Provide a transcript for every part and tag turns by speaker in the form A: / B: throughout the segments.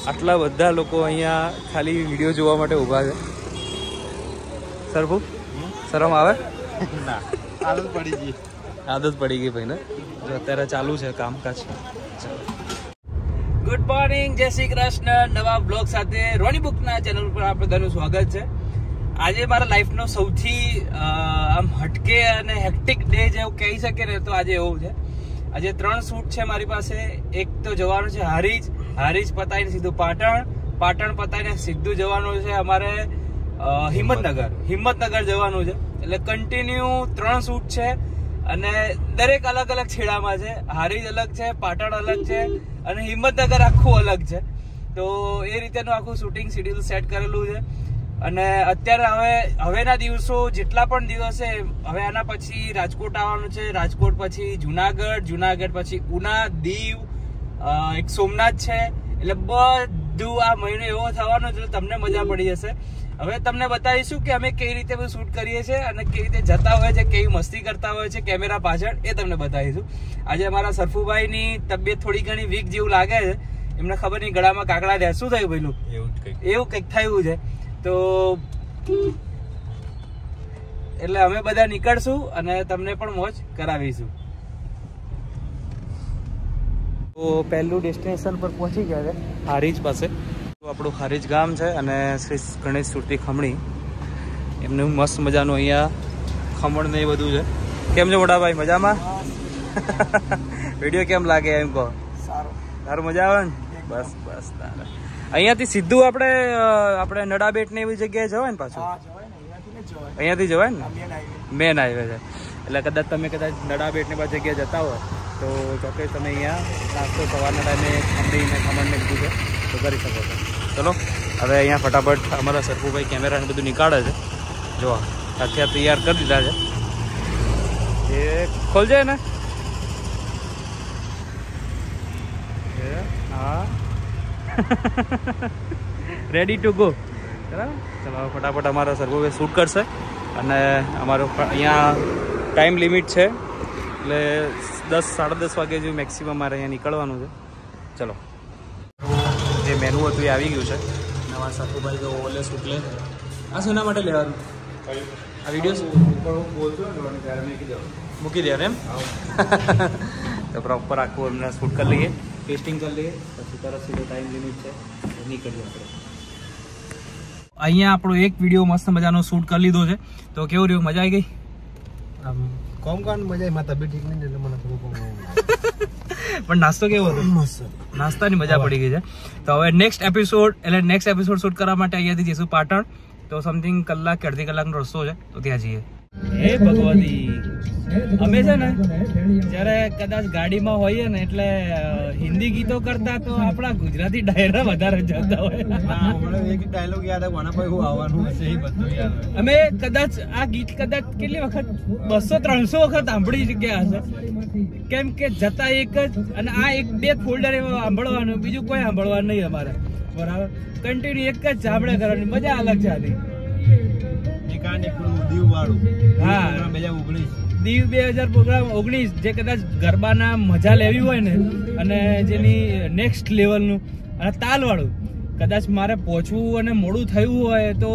A: આટલા બધા લોકો અહીંયા ખાલી વિડીયો જોવા માટે ઊભા છે. સરભુ શરમ આવે?
B: ના, આદત પડી ગઈ.
A: આદત પડી ગઈ ભાઈ ને. જો અત્યારે ચાલુ છે કામકાજ. ગુડ મોર્નિંગ, જય શ્રી કૃષ્ણ. નવા બ્લોગ સાથે રોની બુકના ચેનલ પર આપ બધાનું સ્વાગત છે. આજે મારા લાઈફનો સૌથી આમ હટકે અને હેક્ટિક ડે જેવું કહી શકે ને તો આજે એવું છે. આજે 3 શૂટ છે મારી પાસે. એક તો જવાનું છે હારીજ પતાઈને સીધું પાટણ પતાઈને સીધું જવાનું છે અમારે હિંમતનગર જવાનું છે. એટલે કન્ટિન્યુ 3 શૂટ છે અને દરેક અલગ અલગ છેડામાં છે. હારીજ અલગ છે, પાટણ અલગ છે અને હિંમતનગર આખું અલગ છે. તો એ રીતેનું આખું શૂટિંગ શેડ્યુલ સેટ કરેલું છે. અને અત્યારે હવેના દિવસો જેટલા પણ દિવસ છે, હવે આના પછી રાજકોટ આવવાનું છે, રાજકોટ પછી જુનાગઢ પછી ઉના, દીવ, એક સોમનાથ છે. એટલે બધું આ મહિનો એવો થવાનો છે, તમને મજા પડી જશે. હવે તમને બતાવીશું કે અમે કેવી રીતે બધું શૂટ કરીએ છીએ અને કેવી રીતે જતા હોય છે, કેવી મસ્તી કરતા હોય છે કેમેરા પાછળ, એ તમને બતાવીશું. આજે અમારા સરફુભાઈની તબિયત થોડી ઘણી વીક જેવું લાગે છે. એમને ખબર નહીં ગળામાં કાકડા રહ્યા. શું થયું ભાઈલું? એવું કંઈક થયું છે. તો એટલે અમે બધા નીકળશું અને તમને પણ મોજ કરાવીશું. તો પહેલું ડેસ્ટિનેશન પર પહોંચી ગયા છે, હારીજ પાસે. આપણું હારીજ ગામ છે અને શ્રી ગણેશ સુરતી ખમણી, એમનું મસ્ત મજાનું અહીંયા ખમણ ને એ બધું છે. કેમ છે મોટાભાઈ? મજામાં? વિડીયો કેમ લાગે એમ કહો. સારું, મજા આવે ને? બસ તારે અહીંયાથી સીધું આપણે નડાબેટ ને એવી જગ્યાએ જવાય ને પાછું? અહીંયાથી જવાય ને, મેન હાઈવે છે. એટલે કદાચ તમે નડાબેટ ને બધી જગ્યાએ જતા હોય તો ચોક્કસ તમે અહીંયા નાસ્તો સવારના ટાઈમે ખમણ ને બધું છે તો કરી શકો છો. ચલો હવે અહીંયા ફટાફટ અમારા સરફુભાઈ કેમેરાને બધું નીકાળે છે. જો અત્યારે તૈયાર કરી દીધા છે. એ ખોલજે ને. હા, રેડી ટુ ગો. બરાબર, ચલો ફટાફટ અમારા સરફુભાઈ શૂટ કરશે અને અમારો અહીંયા ટાઈમ લિમિટ છે એટલે 10 સાડા 10 વાગે જેવું મેક્સિમમ મારે અહીંયા નીકળવાનું છે. ચલો, જે મેનુ હતું એ આવી ગયું છે. નવા સરફુભાઈ તો ઓલે શૂટ લે. આ શેના માટે લેવાનું? આ વિડીયો મૂકી દેવાનું એમ? તો પ્રોપર આખું એમને શૂટ કરી લઈએ, ટેસ્ટિંગ કરી લઈએ, પછી તરત સીધો ટાઈમ લિમિટ છે નીકળીએ આપણે. અહીંયા આપણો એક વિડીયો મસ્ત મજાનો શૂટ કરી લીધો છે. તો કેવું રહ્યું? મજા આવી ગઈ? પણ નાસ્તો કેવો હતો? નાસ્તાની મજા પડી ગઈ છે. તો હવે નેક્સ્ટ એપિસોડ શૂટ કરવા માટે અહીંયાથી જઈશું પાટણ. તો સમથિંગ કલાક કે અડધી કલાકનો રસ્તો છે, તો ત્યાં જઈએ. હે ભગવતી, અમે છે ને જયારે કદાચ ગાડીમાં હોઈએ ને એટલે હિન્દી ગીતો કરતા તો આપણા ગુજરાતી ડાયરા વધારે જતા હોય. અમે કદાચ આ ગીત કેટલી વખત 200-300 વખત સાંભળી ગયા હશે. કેમ કે જતા એક જ, અને આ 1-2 ફોલ્ડર એવા સાંભળવાનું, બીજું કોઈ સાંભળવાનું નહીં અમારે. બરાબર, કન્ટિન્યુ એક જ સાંભળે કરવાની મજા અલગ છે આની. દીવ 2019 જે કદાચ ગરબાના મજા લેવી હોય ને અને જેની નેક્સ્ટ લેવલનું અને તાલ વાળું કદાચ મારે પહોંચવું અને મોડું થયું હોય તો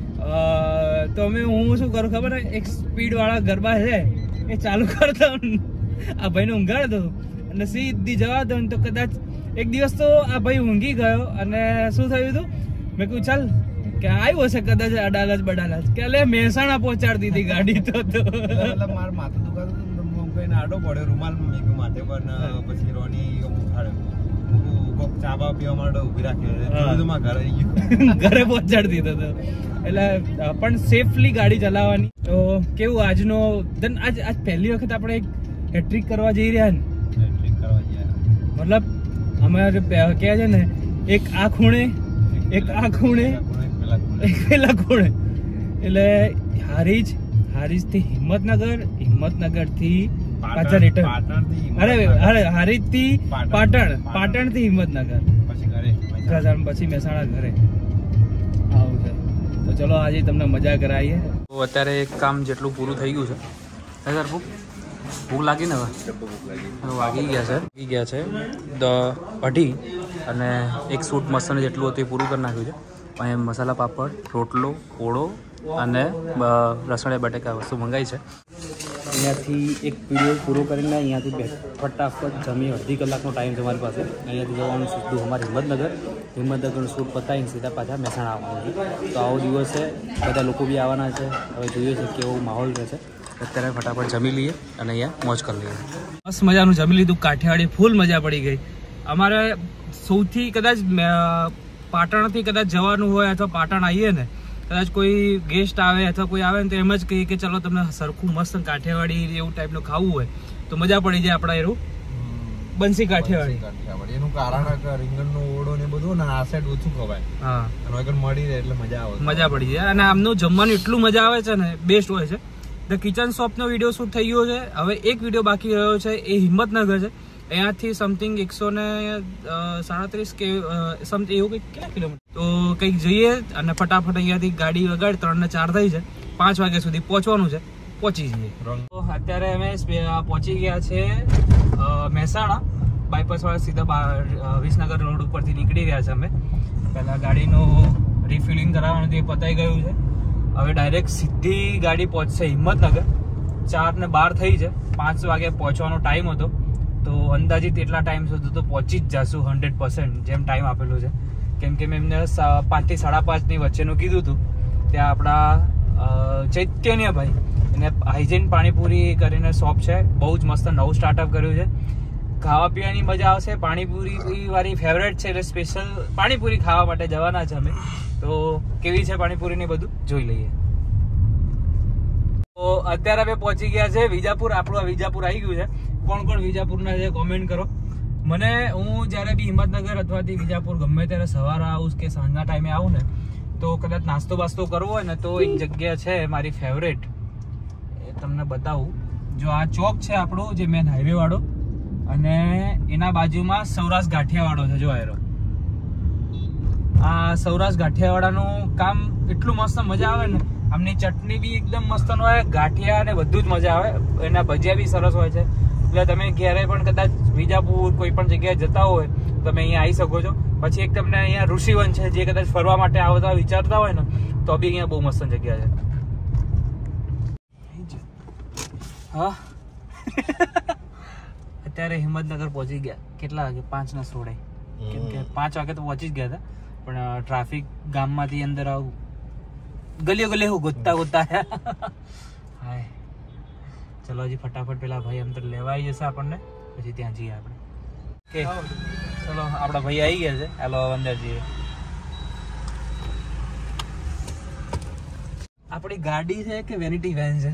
A: હું શું કરું ખબર? એક સ્પીડ વાળા ગરબા છે એ ચાલુ કરતો, આ ભાઈને ઊંઘાડતો અને સીધી જવા દો. તો કદાચ એક દિવસ તો આ ભાઈ ઊંઘી ગયો અને શું થયું હતું, મેં કહ્યું ચાલ કે આવ્યો હશે કદાચ અડાલજ કે લે મહેસાણા પહોંચાડતી હતી ગાડી. તો મારું માથું દુખાતું આડો પડ્યો રૂમાલ માથે પર, પછી રોની ઉઠાડ્યો, ચા બા પીવા માટે ઉભી રાખ્યો, ઘરે પહોંચાડતી હતો. એટલે પણ સેફલી ગાડી ચલાવવાની. તો કેવું આજનો આજ પહેલી વખત આપણે એક હેટ્રિક કરવા જઈ રહ્યા ને. મતલબ અમારે કહે છે ને, એક આ ખૂણે એક આ ખૂણે એક પેલા ખૂણે. એટલે હારીજ થી હિંમતનગર થી પાછા રિટર્ન. હારીજ થી પાટણ થી હિંમતનગર, પછી મહેસાણા ઘરે આવું છે. તો ચલો આજે તમને મજા કરાવીએ. તો અત્યારે એક કામ જેટલું પૂરું થઈ ગયું છે. ભૂખ લાગી ને? હવે વાગી ગયા છે 2:30.
C: અને એક સૂટ મસાલા જેટલું હતું એ પૂરું કરી નાખ્યું છે. અહીંયા મસાલા પાપડ, રોટલો, ઓળો અને લસણિયા બટેકા વસ્તુ મંગાવી છે. અહીંયાથી એક વિડીયો પૂરો કરીને અહીંયાથી ફટાફટ જમી અડધી કલાકનો ટાઈમ છે અમારી પાસે. અહીંયાથી જવાનું સીધું અમારે હિંમતનગરનું શૂટ પતાવીને સીધા પાછા મહેસાણા આવવાનું છે. તો આવો દિવસ છે, બધા લોકો બી આવવાના છે. હવે જોઈએ છે કેવો માહોલ રહેશે. અત્યારે ફટાફટ જમી લઈએ અને અહીંયા મોજ કરી લઈએ.
A: મસ્ત મજાનું જમી લીધું, કાઠિયાવાડી ફૂલ મજા પડી ગઈ. અમારે સૌથી કદાચ પાટણથી કદાચ જવાનું હોય અથવા પાટણ આવીએ ને, કદાચ કોઈ ગેસ્ટ આવે અથવા કોઈ આવે ને તો એમ જ કહીએ કે ચલો તમને સરખું મસ્ત કાઠિયાવાડી એવું ટાઈપનું ખાવું હોય તો મજા પડી જાય. આપણા એવું બંસી કાઠિયાવાડી
B: એનું કારણ કે રીંગણનો ઓળો ને બધું ને આ સાઈડ ઓછું ખવાય.
A: હા,
B: અને આગળ મળી રહે એટલે મજા આવે,
A: મજા પડી જાય. અને આમનું જમવાનું એટલું મજા આવે છે ને, બેસ્ટ હોય છે. ધ કિચન શોપનો વિડીયો શૂટ થઈ ગયો છે. હવે એક વિડીયો બાકી રહ્યો છે, એ હિંમતનગર છે. અહીંયાથી સમથિંગ 137 કે સમથિંગ એવું કંઈક કેટલા કિલોમીટર તો કંઈક જઈએ અને ફટાફટ અહીંયાથી ગાડી વગાડી 3 ને 4 થઈ છે. 5 વાગ્યા સુધી પહોંચવાનું છે, પહોંચી જઈએ. તો અત્યારે અમે પહોંચી ગયા છે મહેસાણા બાયપાસ વાળા સીધા વિસનગર રોડ ઉપરથી નીકળી ગયા છે અમે. પહેલાં ગાડીનું રિફિલિંગ કરાવવાનું તે પતાઈ ગયું છે. હવે ડાયરેક્ટ સીધી ગાડી પહોંચશે હિંમતનગર. 4 ને 12 થઈ છે, 5 વાગે પહોંચવાનો ટાઈમ હતો. તો અંદાજિત એટલા ટાઈમ સુધી તો પહોંચી જ જશું 100% જેમ ટાઈમ આપેલો છે. કેમ કે મેં એમને 5 થી 5:30 વચ્ચેનું કીધું હતું. ત્યાં આપણા ચૈતન્યભાઈ એને હાઇજેન પાણીપુરી કરીને શોપ છે, બહુ જ મસ્ત નવું સ્ટાર્ટઅપ કર્યું છે. ખાવા પીવાની મજા આવશે. પાણીપુરી મારી ફેવરેટ છે એટલે સ્પેશિયલ પાણીપુરી ખાવા માટે જવાના છે અમે. તો કેવી છે પાણીપુરી ને બધું જોઈ લઈએ. તો અત્યારે અમે પહોંચી ગયા છે વિજાપુર. આપણું વિજાપુર આવી ગયું છે. કોણ કોણ વિજાપુરના છે કોમેન્ટ કરો. મને હું જ્યારે બી હિંમતનગર અથવાથી વિજાપુર ગમે ત્યારે સવારે આવું કે સાંજના ટાઈમે આવું ને તો કદાચ નાસ્તો બાસ્તો કરવો હોય ને તો એક જગ્યા છે મારી ફેવરેટ, એ તમને બતાવું. જો આ ચોક છે આપણો જે મેન હાઈવે વાળો, અને એના બાજુમાં સૌરાષ્ટ્ર ગાંઠિયાવાડો છે. જો આ સૌરાષ્ટ્ર ગાંઠિયાવાડાનું કામ એટલું મસ્ત મજા આવે ને. આમની ચટણી બી એકદમ મસ્ત હોય, ગાંઠિયા ને બધું જ મજા આવે. એના ભજીયા બી સરસ હોય છે. એટલે તમે ક્યારેય પણ કદાચ વિજાપુર કોઈ પણ જગ્યાએ જતા હોય તમે અહીંયા આવી શકો છો. પછી એક તમને અહીંયા ઋષિવન છે, જે કદાચ ફરવા માટે આવતા વિચારતા હોય ને તો બી અહીંયા બહુ મસ્ત જગ્યા છે. હા અત્યારે હિંમતનગર પહોંચી ગયા. કેટલા વાગે? 5 ને 16. કેમ કે 5 વાગે તો પહોંચી જ ગયા હતા, પણ ટ્રાફિક ગામમાંથી અંદર આવું ગલીઓ ગલીઓ ગોતતા હાય. ચલો હજી ફટાફટ પેલા ભાઈ અંદર લેવા આવી જશે આપણને, પછી ત્યાં જઈએ આપણે. ઓકે ચલો, આપણા ભાઈ આવી ગયા છે. હાલો અંદર જઈએ. આપણી ગાડી છે કે વેનિટી વેન છે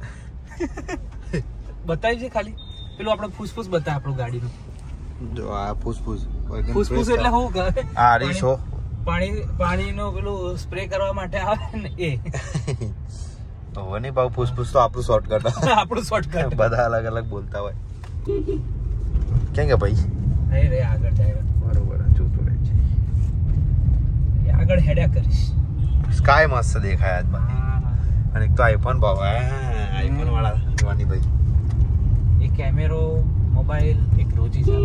A: બતાવી છે ખાલી. પેલું આપણે ફૂસફૂસ બતાવે આપણું ગાડીનું.
B: જો આ ફૂસફૂસ
A: એટલે શું કરે?
B: આ રીસો
A: પાણીનો પેલું સ્પ્રે કરવા માટે આવે ને એ.
B: વની ભાવ ફૂસફૂસ તો આપણું શોર્ટકટ.
A: આપણું શોર્ટકટ.
B: બધા અલગ અલગ બોલતા હોય. કેમ કે ભાઈ
A: નહીં રે આગળ જાય.
B: બરોબર જોતું રહે છે.
A: આગળ હેડ્યા કરીશ.
B: સ્કાય મસ્ત દેખાય આજ બાકી. અને એક તો આઈફોન ભાવ આઈફોન વાળા જવાની ભાઈ.
A: એક કેમેરો, મોબાઈલ, એક રોજી છે.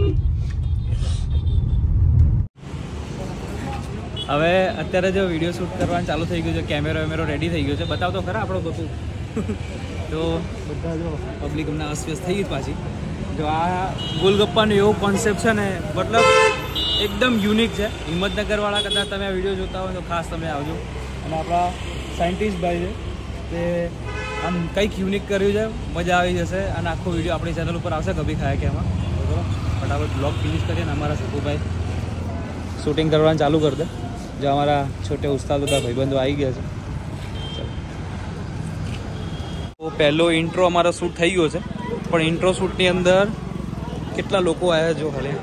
A: હવે અત્યારે જો વિડીયો શૂટ કરવાનું ચાલુ થઈ ગયું છે, કેમેરો રેડી થઈ ગયો છે. બતાવતો ખરા આપણો બધું. તો બધા જો પબ્લિક અમને અસ્વ્યસ્ત થઈ ગઈ પાછી. જો આ ગોલગપ્પાનો એવો કોન્સેપ્ટ છે ને, મતલબ એકદમ યુનિક છે. હિંમતનગરવાળા કદાચ તમે આ વિડીયો જોતા હોય તો ખાસ તમે આવજો. અને આપણા સાયન્ટિસ્ટ ભાઈ છે તે આમ કંઈક યુનિક કર્યું છે, મજા આવી જશે. અને આખો વિડીયો આપણી ચેનલ ઉપર આવશે કભી ખાયા કે એમાં. તો ફટાફટ બ્લોગ ફિનિશ કરીએ ને અમારા સકુભાઈ શૂટિંગ કરવાનું ચાલુ કરી દે. જો અમારા છોટે ઉસ્તાદ બધા ભાઈબંધો આવી ગયા છે. તો પહેલો ઇન્ટ્રો અમારો શૂટ થઈ ગયો છે, પણ ઇન્ટ્રો શૂટની અંદર કેટલા લોકો આવ્યા જો ખાલી.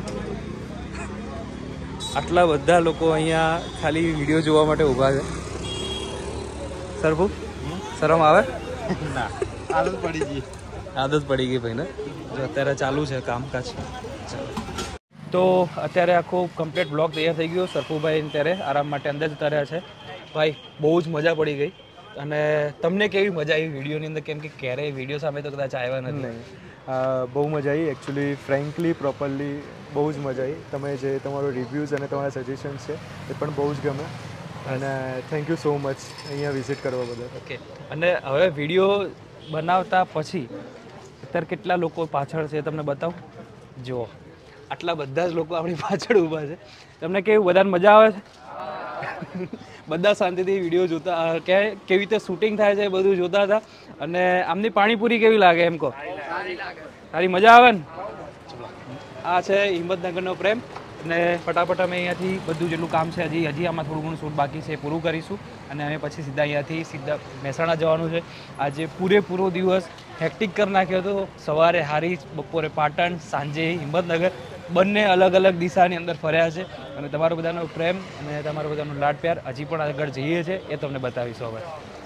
A: આટલા બધા લોકો અહીંયા ખાલી વિડીયો જોવા માટે ઊભા છે. સરભુ શરમ આવે?
B: ના, આદત પડી ગઈ.
A: આદત પડી ગઈ ભાઈને. જો અત્યારે ચાલુ છે કામકાજ. તો અત્યારે આખો કમ્પ્લીટ બ્લોગ તૈયાર થઈ ગયો. સરફુભાઈ ત્યારે આરામ માટે અંદર જતા રહ્યા છે. ભાઈ બહુ જ મજા પડી ગઈ. અને તમને કેવી મજા આવી વિડીયોની અંદર? કેમ કે ક્યારેય વિડીયો સામે તો કદાચ આવ્યા નથી.
D: બહુ મજા આવી એકચ્યુઅલી ફ્રેન્કલી પ્રોપરલી બહુ જ મજા આવી. તમે જે તમારો રિવ્યૂઝ અને તમારા સજેશન્સ છે એ પણ બહુ જ ગમે અને થેન્ક યુ સો મચ અહીંયા વિઝિટ કરવા બદલ.
C: ઓકે. અને હવે વિડીયો બનાવતા પછી અત્યારે કેટલા લોકો પાછળ છે તમને બતાવું. જુઓ આટલા બધા જ લોકો આપણી પાછળ ઊભા છે. તમને કેવું બધાને મજા આવે છે? બધા શાંતિથી વિડીયો જોતા કેવી રીતે શૂટિંગ થાય છે એ બધું જોતા હતા. અને આમની પાણીપુરી કેવી લાગે એમ કહો? સારી મજા આવે ને? આ છે હિંમતનગરનો પ્રેમ. અને ફટાફટ અમે અહીંયાથી બધું જેટલું કામ છે હજી આમાં થોડું ઘણું શૂટ બાકી છે એ પૂરું કરીશું અને અમે પછી સીધા અહીંયાથી સીધા મહેસાણા જવાનું છે. આજે પૂરેપૂરો દિવસ હેક્ટિક કરી નાખ્યો હતો. સવારે હારીજ, બપોરે પાટણ, સાંજે હિંમતનગર, બંને અલગ અલગ દિશાની અંદર ફર્યા છે. અને તમારો બધાનો પ્રેમ અને તમારો બધાનો લાડ પ્યાર હજી પણ આગળ જઈએ છે એ તમને બતાવીશું. હવે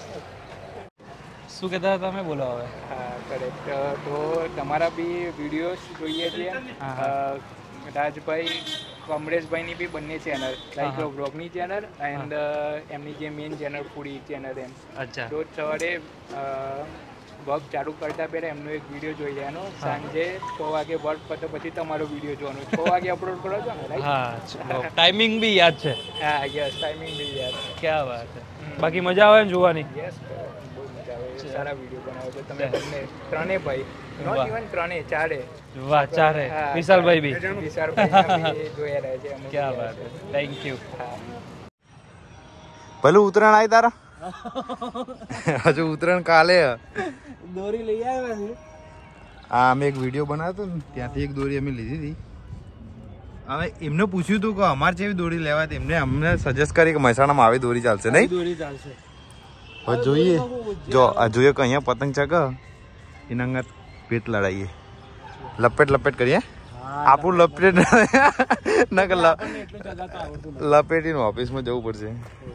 C: શું કહેતા હતા તમે? બોલો હવે.
E: હા કરેક્ટ. તો તમારા બી વિડીયોઝ જોઈએ છીએ. રાજભાઈ કમરેશભાઈની બી બંને ચેનલ લાઈક બ્લોગની ચેનલ એન્ડ એમની જે મેઇન ચેનલ ફૂડી ચેનલ એમ.
C: અચ્છા.
E: રોજ સવારે વર્ક ચાલુ કરતા પહેલાં એમનો એક વિડીયો જોઈ લેવાનો. સાંજે 6 વાગે વર્ક પતે પછી તમારો વિડીયો જોવાનો. 6 વાગે અપલોડ કરો છો ને?
C: હા. ટાઈમિંગ બી યાદ છે?
E: હા યસ, ટાઈમિંગ બી યાદ છે.
C: ક્યાં વાત છે. બાકી મજા આવે ને જોવાની?
E: યસ, બહુ મજા આવે. સારા વિડીયો બનાવો છો તમે બંને, ત્રણે ભાઈ. નોટ ઇવન ત્રણે, ચારે.
C: વાહ, ચારે. વિશાલભાઈ બી
E: વિશાલભાઈ જોયા રહે છે.
C: ક્યાં વાત છે. Thank you.
B: ભલું ઉત્તરાયણ આવી તારા? હજુ ઉત્તરાયણ કાલે.
C: દોરી લઈ આવ્યા છે.
B: આ અમે એક વિડીયો બનાવ્યો હતો ને ત્યાંથી એક દોરી અમે લીધી હતી. હવે એમને પૂછ્યું હતું કે અમારે જેવી દોરી લેવા એમને અમને સજેસ્ટ કરી કે મહેસાણામાં આવી દોરી ચાલશે નહીં?
C: દોરી ચાલશે.
B: હવે જોઈએ જોઈએ કે અહીંયા પતંગ ચગ એના અંગત પેટ લડાઈએ, લપેટ કરીએ. આપણું લપેટ ના કે લપેટીને ઓફિસમાં જવું પડશે.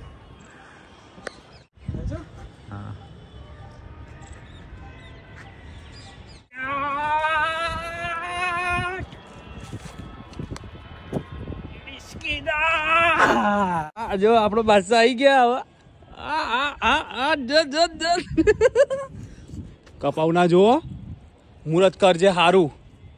C: જો આપણો બાદશાહ આવી ગયા. હવે કપાવના જુઓ, મુહૂર્ત કરજે હારું.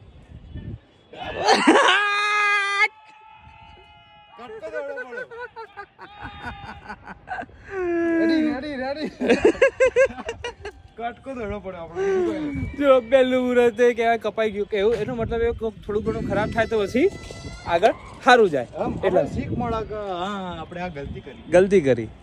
C: જો પેલું મુહૂર્ત કેવાય કપાઈ ગયું કે એવું. એનો મતલબ એવું થોડું ઘણું ખરાબ થાય તો પછી આગળ સારું જાય. એટલે
D: શીખ મળે કે હા આપણે આ ગલતી કરી.